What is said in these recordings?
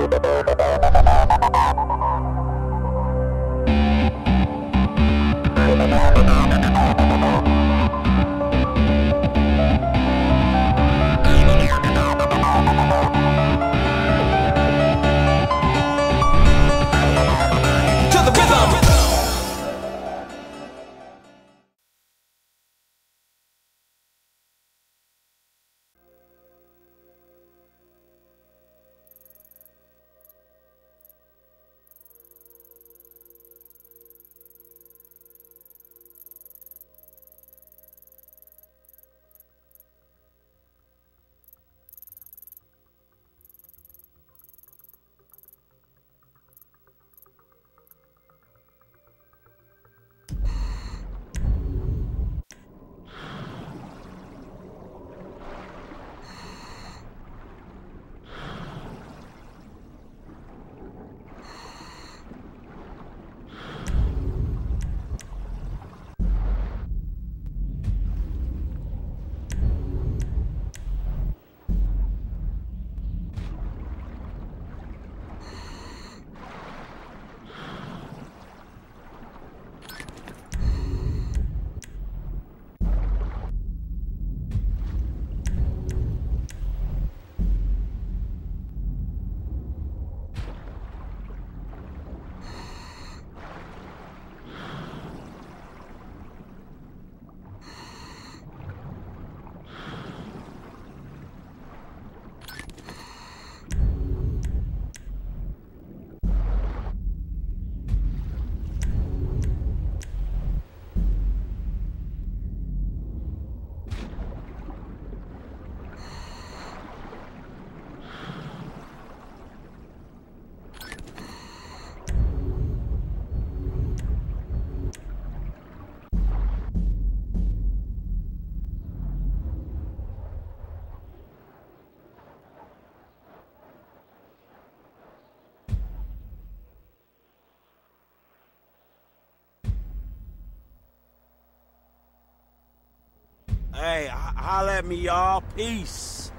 Hey, holla at me, y'all. Peace.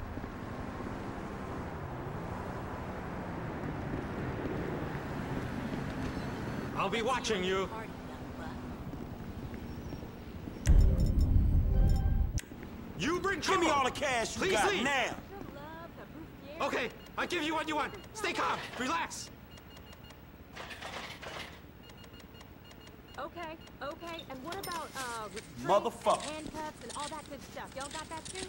I'll be watching you. You bring trouble. Give me all the cash you got now. Okay, I'll give you what you want. Stay calm. Relax. Okay. And what about, Motherfucker. handcuffs and all that good stuff? Y'all got that too?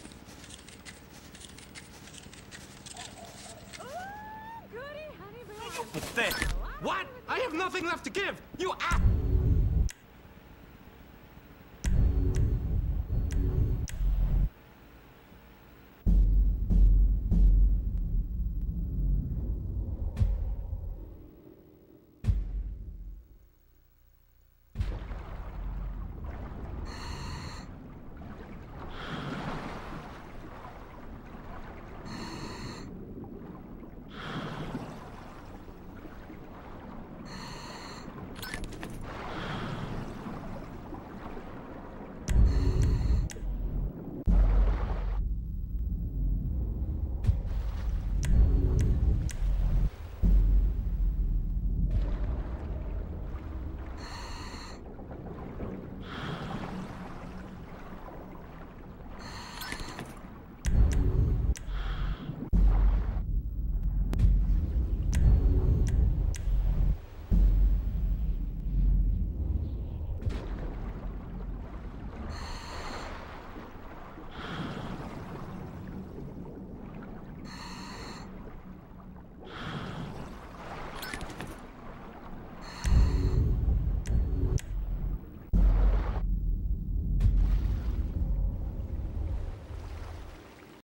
Ooh, goody, honey, Pathetic. What? I have nothing left to give. You act.